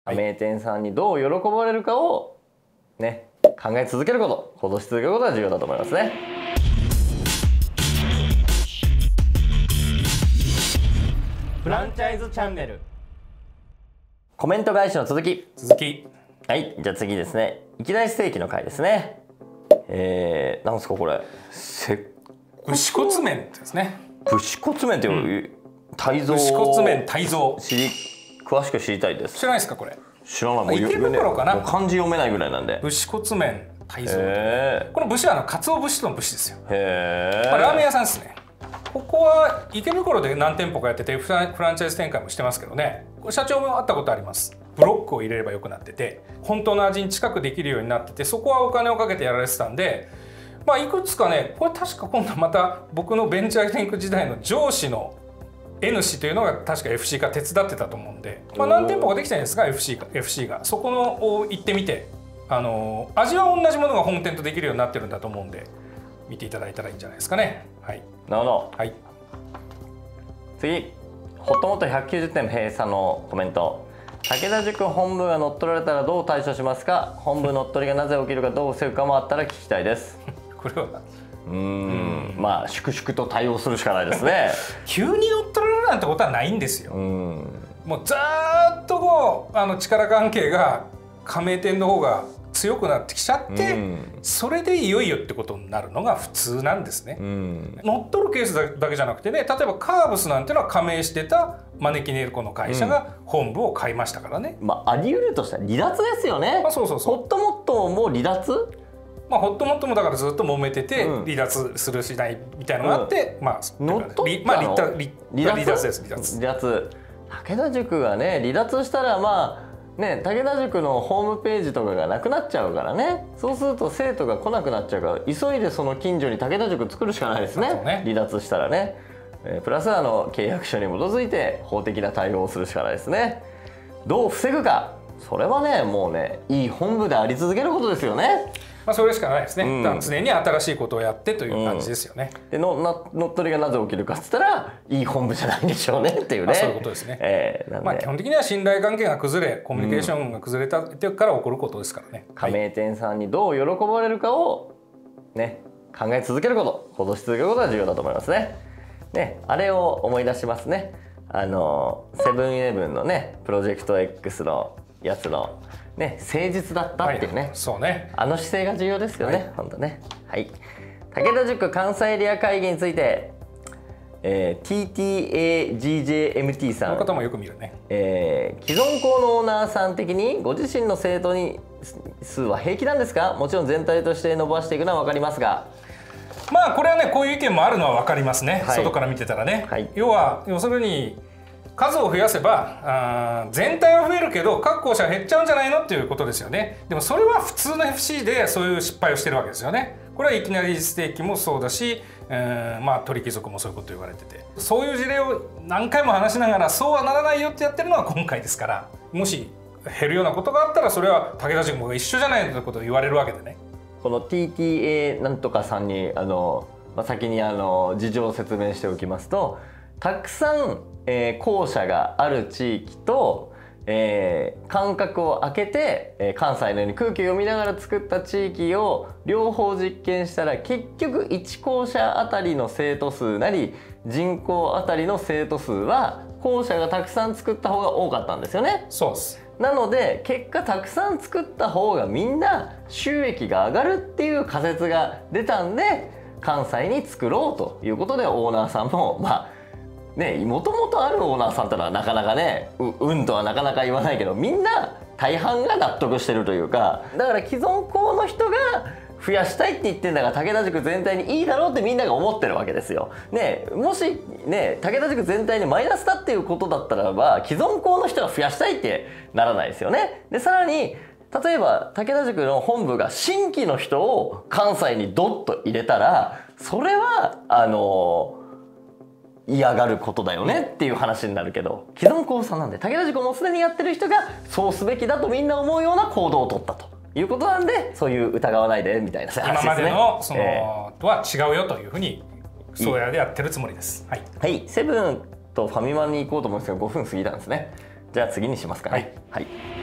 加盟店さんにどう喜ばれるかをね、考え続けること、行動し続けることが重要だと思いますね。フランチャイズチャンネル、コメント返しの続き。はい、じゃあ次ですね。いきなりステーキの回ですね。なんですかこれ。 武士骨麺ですね。 武士骨麺っていう、泰造。 武士骨麺泰造。 詳しく知りたいです。 知らないですかこれ。 知らない。もう池袋かな。 もう漢字読めないぐらいなんで。 武士骨麺泰造。この武士は鰹節の武士ですよ。ラーメン屋さんですね。ここは池袋で何店舗かやっててフランチャイズ展開もしてますけどね。社長も会ったことあります。ブロックを入れればよくなってて、本当の味に近くできるようになってて、そこはお金をかけてやられてたんで、まあいくつかね、これ確か今度また僕のベンチャーリンク時代の上司の N 氏というのが確か FC が手伝ってたと思うんで、まあ、何店舗かできたんですが FC がそこのを行ってみて、味は同じものが本店とできるようになってるんだと思うんで、見ていただいたらいいんじゃないですかね。はい。 なるほど。 はい。 次、ホットモット190店閉鎖のコメント。武田塾本部が乗っ取られたらどう対処しますか。本部乗っ取りがなぜ起きるかどう防ぐかもあったら聞きたいです。 これはまあ粛々と対応するしかないですね。 急に乗っ取られるなんてことはないんですよ。もうずーっとこう力関係が加盟店の方が強くなってきちゃって、それでいよいよってことになるのが普通なんですね。乗っ取るケースだけじゃなくてね、例えばカーブスなんてのは加盟してた招き猫の会社が本部を買いましたからね。 まああり得るとしたら離脱ですよね。 そうそうそう。 ホットモットも離脱？ まあホットモットもだからずっと揉めてて離脱するしないみたいなのがあって、まあ乗っ取ったの？ 離脱です。離脱。 武田塾がね離脱したらまあ。ね、武田塾のホームページとかがなくなっちゃうからね。そうすると生徒が来なくなっちゃうから、急いでその近所に武田塾作るしかないですね。離脱したらね。プラス契約書に基づいて法的な対応をするしかないですね。どう防ぐか、それはねもうねいい本部であり続けることですよね。 まあそれしかないですね。常に新しいことをやってという感じですよね。 で乗っ取りがなぜ起きるかっつったらいい本部じゃないんでしょうねっていうね。 そういうことですね。まあ基本的には信頼関係が崩れ、コミュニケーションが崩れたから起こることですからね。 加盟店さんにどう喜ばれるかをね考え続けること、行動し続けることが重要だと思いますね。あれを思い出しますね。セブンイレブンのねプロジェクト X のやつのね誠実だったっていうね、 そうね、 姿勢が重要ですよね、本当ね。はい。武田塾関西エリア会議について、TTAGJMT さん、 この方もよく見るね。 既存校のオーナーさん的にご自身の生徒数は平気なんですか。もちろん全体として伸ばしていくのは分かりますが。 まあこれはねこういう意見もあるのは分かりますね、外から見てたらね。要するに数を増やせば全体は増えるけど各校舎減っちゃうんじゃないのっていうことですよね。でもそれは普通の FC でそういう失敗をしてるわけですよね。これはいきなりステーキもそうだし、まあ鳥貴族もそういうこと言われてて、そういう事例を何回も話しながらそうはならないよってやってるのは今回ですから、もし減るようなことがあったらそれは武田塾も一緒じゃないのということを言われるわけでね。 この TTA なんとかさんに先に事情を説明しておきますと、たくさん校舎がある地域と、間隔を空けて、関西のように空気を読みながら作った地域を両方実験したら結局1校舎あたりの生徒数なり人口あたりの生徒数は校舎がたくさん作った方が多かったんですよね。 そうです。 なので結果たくさん作った方がみんな収益が上がるっていう仮説が出たんで、関西に作ろうということでオーナーさんももともとあるオーナーさんってのはなかなかねうんとはなかなか言わないけど、みんな大半が納得してるというか、だから既存校の人が増やしたいって言ってんだから武田塾全体にいいだろうってみんなが思ってるわけですよ。もし武田塾全体にマイナスだっていうことだったらば既存校の人が増やしたいってならないですよね。でさらに例えば武田塾の本部が新規の人を関西にドッと入れたらそれは嫌がることだよねっていう話になるけど、既存校さんなんで武田塾もすでにやってる人がそうすべきだとみんな思うような行動を取ったということなんで、そういう疑わないでみたいな話ですね。 今までのそのとは違うよというふうにそうやでやってるつもりです。はい、 はい、セブンとファミマに行こうと思うんですけど5分過ぎたんですね。じゃあ次にしますかね。はい